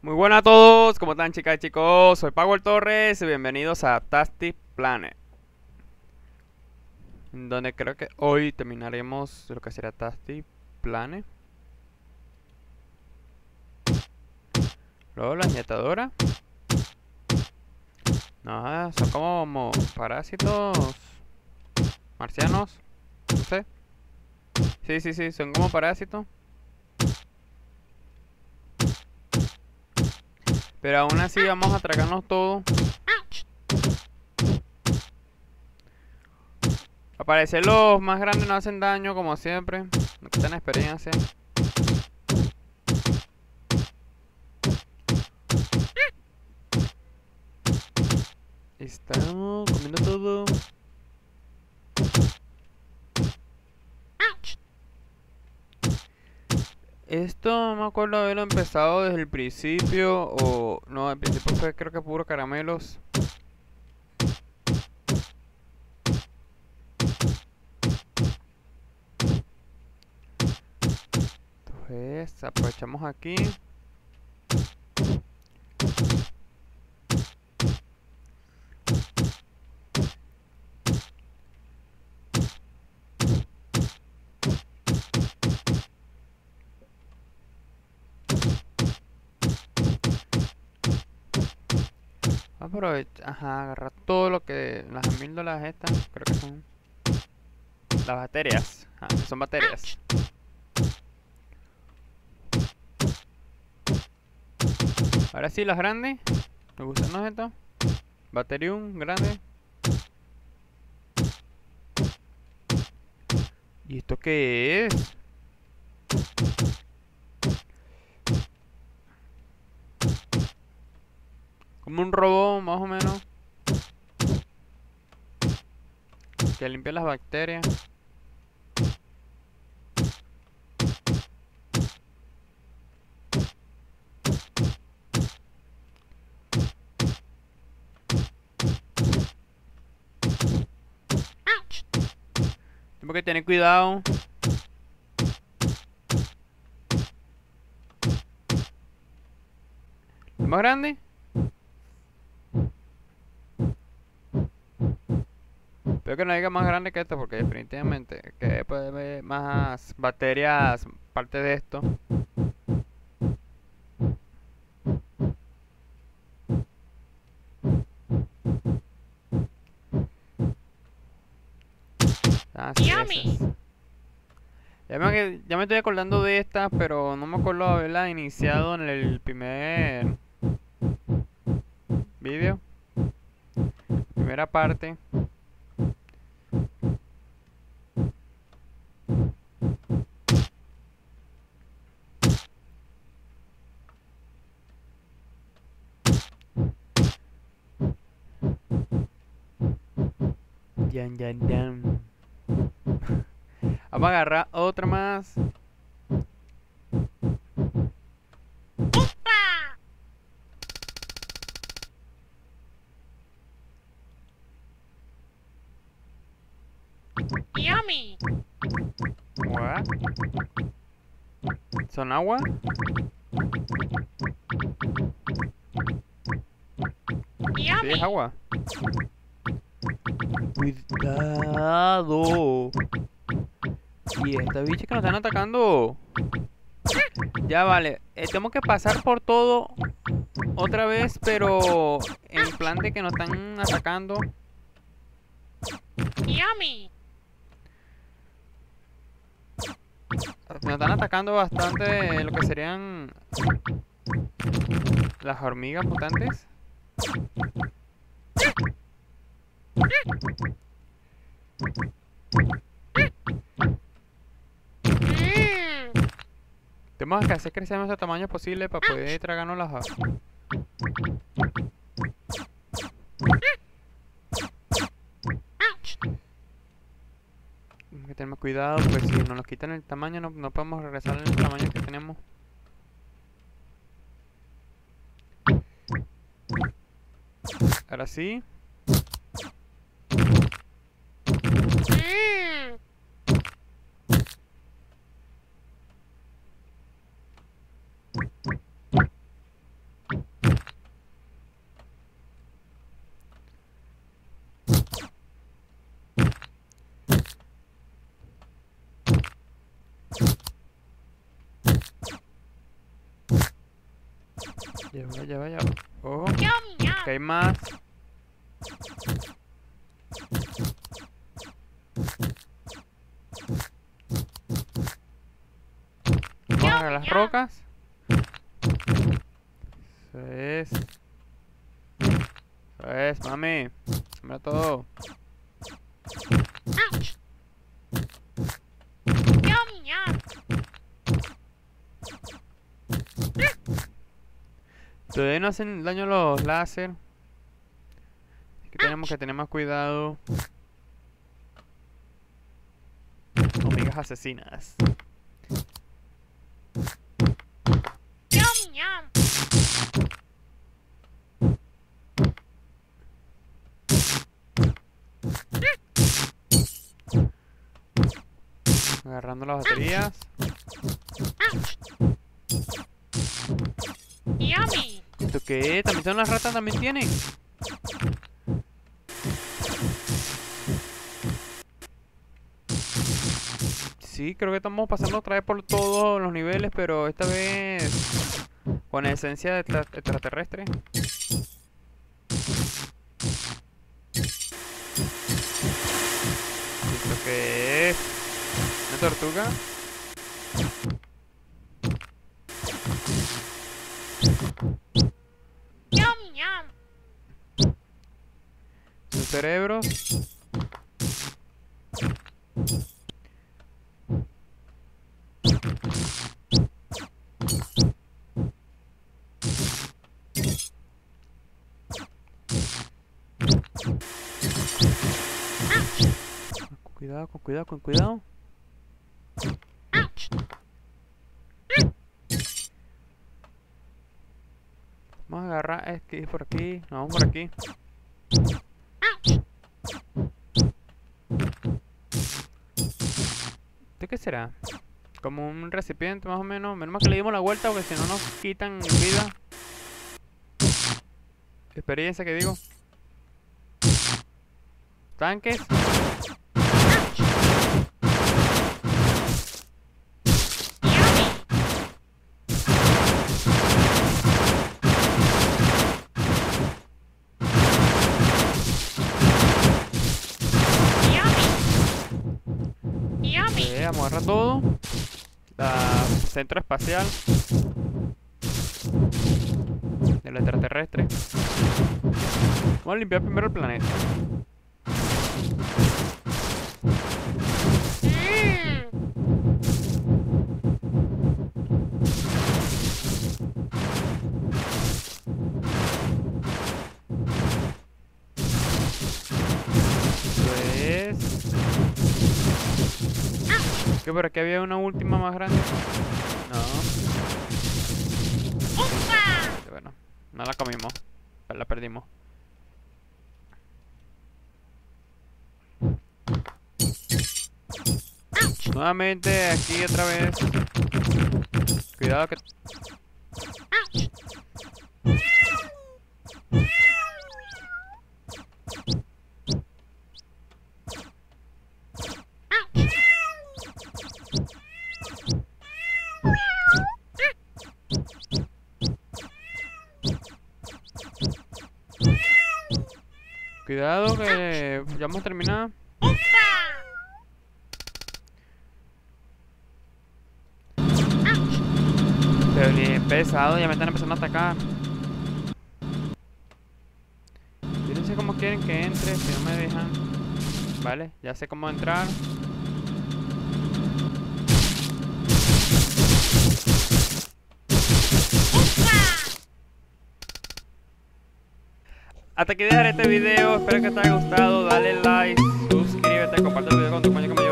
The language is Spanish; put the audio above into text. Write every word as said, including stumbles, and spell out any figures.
Muy buenas a todos, ¿cómo están chicas y chicos? Soy Power Torres y bienvenidos a Tasty Planet, donde creo que hoy terminaremos lo que será Tasty Planet. Luego la inyectadora. No, son como parásitos marcianos, no sé. Sí, sí, sí, son como parásitos. Pero aún así vamos a tragarnos todo. Al parecer los más grandes no hacen daño como siempre. No quitan experiencia. Estamos comiendo todo. Esto no me acuerdo haberlo empezado desde el principio o... No, al principio fue creo que puro caramelos. Entonces aprovechamos aquí. Aprovecha, ajá, agarrar todo lo que... Las amígdalas estas, creo que son... Las bacterias, ah, son bacterias. Ahora sí, las grandes. Me gustan esto. Bacterium, grande. ¿Y esto qué es? Como un robot, más o menos. Que limpia las bacterias. Tengo que tener cuidado. ¿Es más grande? Espero que no diga más grande que esto porque definitivamente que puede haber más bacterias parte de esto. Ah, sí, esas. Ya me, ya me estoy acordando de estas, pero no me acuerdo de haberla iniciado en el primer vídeo. Primera parte. Yan, yan, yan. Vamos a agarrar otra más. Yummy. What? ¿Son agua? Sí, Yummy. es agua. Cuidado. Y esta bicha que nos están atacando. Ya vale. Eh, tenemos que pasar por todo otra vez, pero en plan de que nos están atacando. Yummy. Nos están atacando bastante lo que serían las hormigas mutantes. Mm. Tenemos que hacer crecer nuestro tamaño posible para poder tragarnos las... Ouch. Tenemos que tener más cuidado, pues si nos quitan el tamaño no, no podemos regresar al tamaño que tenemos. Ahora sí. Mm. Ya va, ya va, ya va. Oh, Yum, yum. que hay más. Vamos a agarrar las rocas. Eso es. Eso es, mami. Mira todo. Ouch. Yum, yum. Todavía no hacen daño los láser. Aquí tenemos que tener más cuidado. Hormigas asesinas. Yum, yum. Agarrando las baterías. Ouch. Yummy. ¿Esto qué? ¿También son las ratas? ¿También tienen? Sí, creo que estamos pasando otra vez por todos los niveles, pero esta vez con esencia de extra- extraterrestre. ¿Esto qué es? ¿Una tortuga? Yum, yum. ¿Sus cerebros? Con cuidado, con cuidado, con cuidado. Ouch. Vamos a agarrar, es que es por aquí, nos vamos por aquí. Ouch. ¿De qué será? Como un recipiente más o menos. Menos mal que le dimos la vuelta porque si no nos quitan vida. Experiencia que digo. Tanques. Yummy. Eh, vamos a agarrar todo. La centro espacial. Del extraterrestre. Vamos a limpiar primero el planeta. Mm. Pues... Que por aquí había una última más grande. No. Ufa. Bueno, no la comimos. La perdimos. Nuevamente aquí otra vez. Cuidado que... Ouch. Ouch. Cuidado que ya hemos terminado. Ufa. Pero bien pesado, ya me están empezando a atacar. Yo no sé cómo quieren que entre, si no me dejan. Vale, ya sé cómo entrar. Hasta aquí dejaré este video, espero que te haya gustado, dale like, suscríbete, comparte el video con tu compañero.